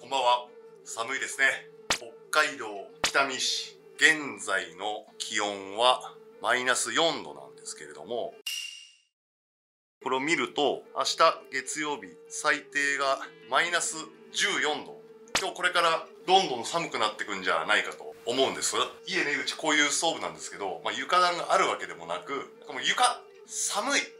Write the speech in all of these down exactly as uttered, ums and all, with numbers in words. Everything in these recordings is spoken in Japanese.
んばんは。寒いですね。北海道北見市、現在の気温はマイナスよんどなんですけれども、これを見ると明日月曜日最低がマイナスじゅうよんど。今日これからどんどん寒くなってくんじゃないかと思うんです。家ね、うちこういうストーブなんですけど、まあ、床暖があるわけでもなく、もう床寒い、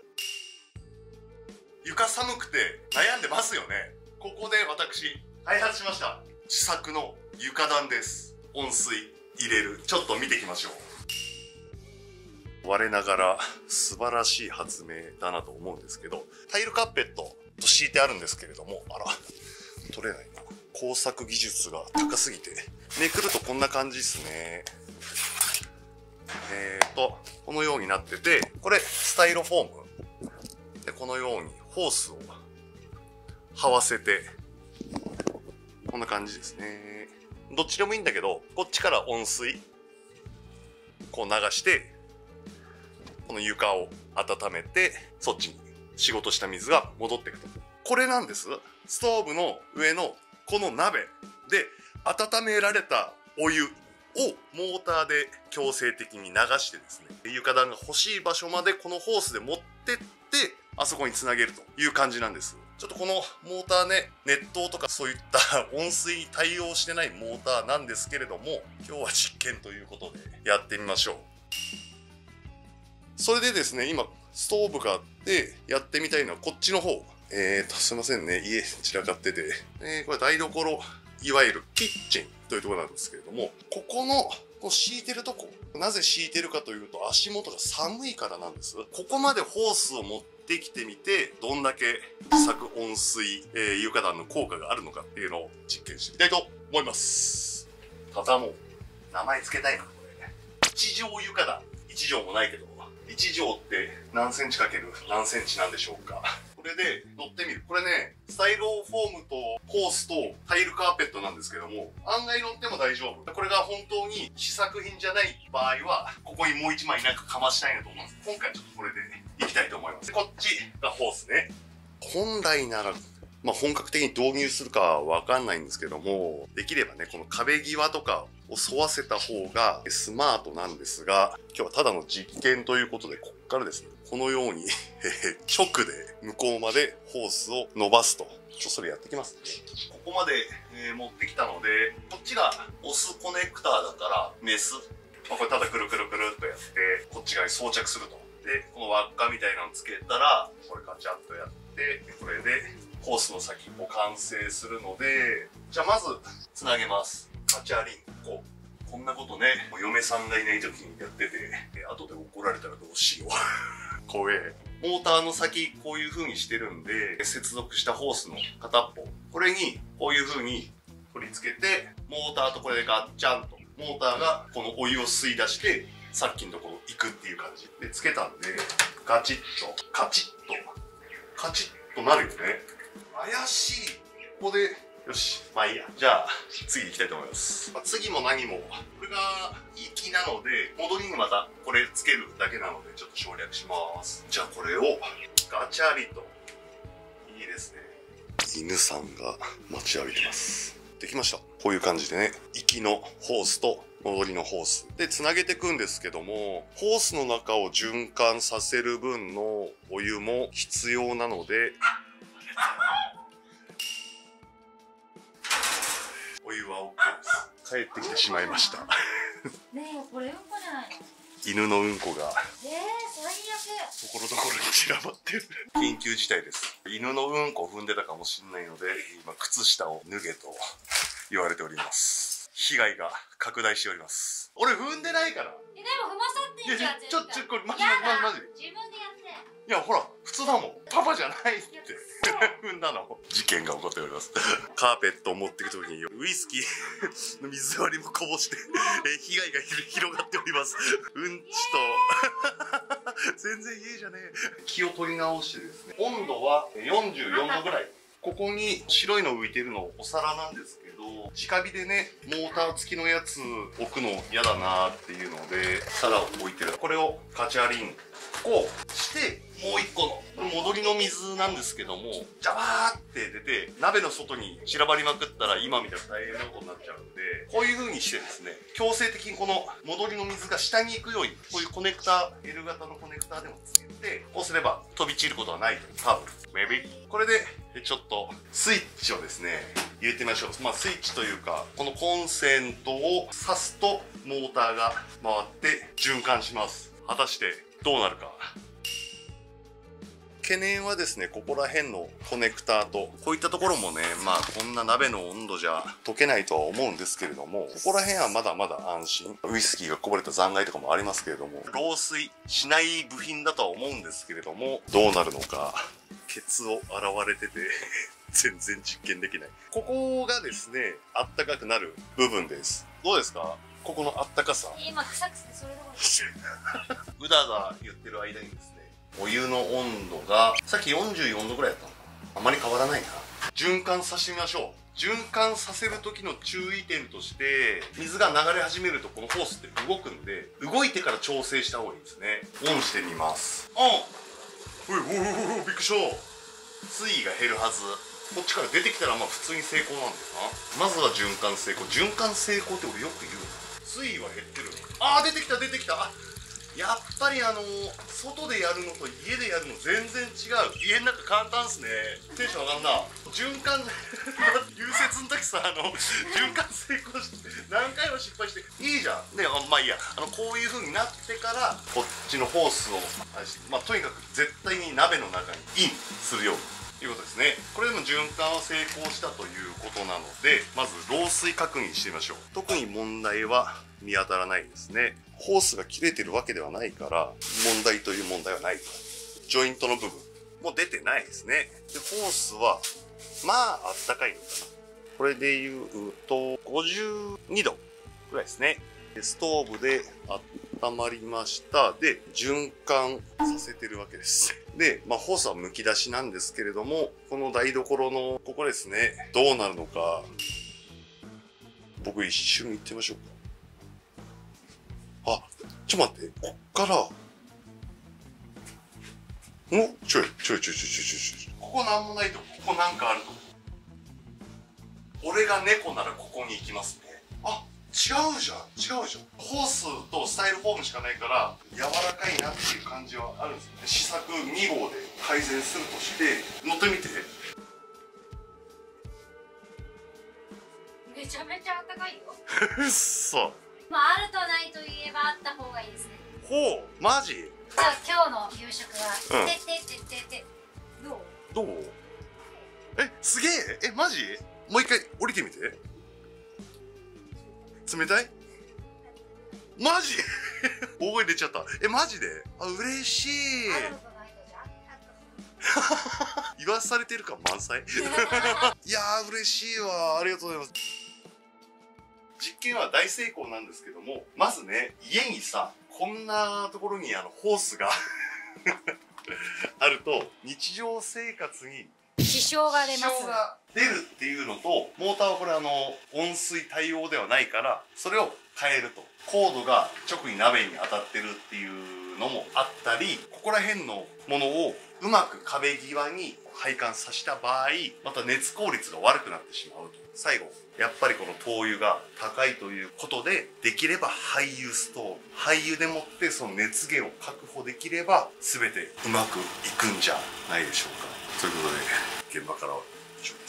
床寒くて悩んでますよね。ここで私開発しました。自作の床暖です。温水入れる。ちょっと見ていきましょう。我ながら素晴らしい発明だなと思うんですけど、タイルカーペットと敷いてあるんですけれども、あら取れないな。工作技術が高すぎてめくるとこんな感じですね。えーとこのようになってて、これスタイロフォームで、このようにホースを這わせてこんな感じですね。どっちでもいいんだけど、こっちから温水こう流してこの床を温めて、そっちに仕事した水が戻っていくと。これなんです。ストーブの上のこの鍋で温められたお湯をモーターで強制的に流してですね、床暖が欲しい場所までこのホースで持ってってあそこにつなげるという感じなんです。ちょっとこのモーターね、熱湯とかそういった温水に対応してないモーターなんですけれども、今日は実験ということでやってみましょう。それでですね、今ストーブがあってやってみたいのはこっちの方。えーとすいませんね、家散らかってて、えー、これ台所、いわゆるキッチンというところなんですけれども、ここのこう敷いてるとこ、なぜ敷いてるかというと足元が寒いからなんです。ここまでホースを持ってきてみて、どんだけ自作温水、えー、床暖の効果があるのかっていうのを実験してみたいと思います。ただもう名前つけたいな、これ。一畳床暖、一畳もないけど、一畳って何センチかける何センチなんでしょうか。これで乗ってみる。これね、スタイロフォームとホースとタイルカーペットなんですけども、案外乗っても大丈夫。これが本当に試作品じゃない場合は、ここにもう一枚なんかかましたいなと思うんです。今回ちょっとこれでいきたいと思います。で、こっちがホースね。本来なら、まあ、本格的に導入するかはわかんないんですけども、できればね、この壁際とかを沿わせた方がスマートなんですが、今日はただの実験ということで、こっからですね、このように直で向こうまでホースを伸ばすと。ちょっとそれやってきますね。ここまで、えー、持ってきたので、こっちがオスコネクターだからメス。まあ、これただくるくるくるっとやって、こっち側に装着すると。で、この輪っかみたいなのつけたら、これガチャッとやって、これでホースの先も完成するので、じゃあまずつなげます。ガチャリンコ。こんなことね、嫁さんがいない時にやってて、後で怒られたらどうしよう。怖え。モーターの先こういう風にしてるんで、接続したホースの片っぽ、これにこういう風に取り付けて、モーターとこれでガッチャンと、モーターがこのお湯を吸い出して、さっきのところ行くっていう感じでつけたんで、ガチッと、カチッと、カチッとなるよね。怪しい。ここで、よし、まあいいや。じゃあ、次に行きたいと思います。まあ、次も何も、これが行きなので、戻りにまたこれつけるだけなので、ちょっと省略します。じゃあこれを、ガチャリと。いいですね。犬さんが待ちわびてます。できました。こういう感じでね、行きのホースと戻りのホースでつなげていくんですけども、ホースの中を循環させる分のお湯も必要なので、お湯は OK です。帰ってきてしまいました。 ねえ、これうんこじゃないの？ 犬のうんこがえー、最悪。 ところどころに散らばってる。緊急事態です。犬のうんこを踏んでたかもしれないので、今靴下を脱げと言われております。被害が拡大しております。俺踏んでないから。 え、でも踏まさってんじゃん。 いやちょちょこれマジやだマジマジ自分でやって。 いやほら普通だもん。パパじゃないって踏んだの。事件が起こっております。カーペットを持っていくときにウイスキーの水割りもこぼしてえ被害が広がっております。うんちと全然家じゃねえ。気を取り直してですね、温度はよんじゅうよんどぐらい。ここに白いの浮いてるのお皿なんですけど、直火でねモーター付きのやつ置くの嫌だなっていうので皿を置いてる。これをガチャリンこしてもう一個の戻りの水なんですけども、ジャバーって出て鍋の外に散らばりまくったら今みたいな大変なことになっちゃうんで、こういう風にしてですね、強制的にこの戻りの水が下に行くようにこういうコネクター、 L 型のコネクターでもつけてこうすれば飛び散ることはないという、多分 maybe これでちょっとスイッチをですね入れてみましょう。まあスイッチというか、このコンセントを挿すとモーターが回って循環します。果たしてどうなるか。懸念はですね、ここら辺のコネクターとこういったところもね、まあこんな鍋の温度じゃ溶けないとは思うんですけれども、ここら辺はまだまだ安心。ウイスキーがこぼれた残骸とかもありますけれども、漏水しない部品だとは思うんですけれども、どうなるのか。ケツを洗われてて全然実験できない。ここがですね、あったかくなる部分です。どうですか、ここのあったかさ。 今臭くてそれどころうだうだ言ってる間にですね、お湯の温度がさっきよんじゅうよんどぐらいだったのかな。あまり変わらないな。循環させてみましょう。循環させる時の注意点として、水が流れ始めるとこのホースって動くんで、動いてから調整した方がいいですね。オンしてみます。オン。おいおいおいおい、びっくりした。水位が減るはず。こっちから出てきたらまあ普通に成功なんだよな。まずは循環成功。循環成功って俺よく言うの。水位は減ってる。あー、出てきた出てきた。あ、やっぱりあのー、外でやるのと家でやるの全然違う。家の中簡単っすね。テンション上がんな。循環融雪の時さ、あの循環成功して何回も失敗していいじゃんね。あ、まあいいや。あのこういう風になってからこっちのホースを、まあとにかく絶対に鍋の中にインするようにということですね。これでも循環は成功したということなので、まず漏水確認してみましょう。特に問題は見当たらないですね。ホースが切れてるわけではないから問題という問題はないと。ジョイントの部分も出てないですね。でホースはまああったかいのかな。これで言うとごじゅうにどぐらいですね。でストーブで温まりました。で循環させてるわけです。で、まあ、ホースはむき出しなんですけれども、この台所のここですね、どうなるのか僕一瞬行ってみましょうか。あ、ちょっと待って、こっからおちょいちょいちょいちょいちょいちょいちょい、ここなんもないとこ、ここなんかあるとこ。俺が猫ならここに行きますね。あ、違うじゃん違うじゃん。ホースとスタイルフォームしかないから柔らかいなっていう感じはあるんですよね。試作にごうで改善するとして乗ってみて。 めちゃめちゃあったかいよ。 そう。 まああるとないといえばあった方がいいですね。 ほう、マジ？ じゃあ今日の夕食は、 うん、 てててててどう？ どう？え、すげえ。え、マジ？もう一回降りてみて。冷たい？マジ？大声出ちゃった。え、マジで？あ、嬉しい。 あるとないとじゃ言わされてる感満載。いやー嬉しいわ。ありがとうございます。実験は大成功なんですけども、まずね、家にさこんなところにあのホースがあると日常生活に支障が出ます。 支障が出るっていうのと、モーターはこれあの温水対応ではないからそれを変えると、コードが直に鍋に当たってるっていうのもあったり、ここら辺のものをうまく壁際に配管させた場合、また熱効率が悪くなってしまうと。最後やっぱりこの灯油が高いということで、できれば廃油ストーブ、廃油でもってその熱源を確保できれば全てうまくいくんじゃないでしょうか。ということで現場からは以上です。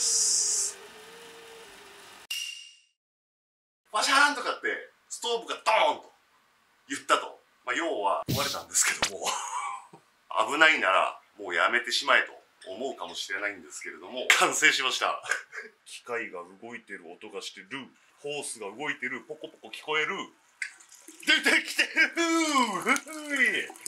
バシャーンとかってストーブがドーンと言ったと、まあ、要は壊れたんですけども危ないならもうやめてしまえと思うかもしれないんですけれども、完成しました機械が動いてる音がしてる、ホースが動いてる、ポコポコ聞こえる、出てきてる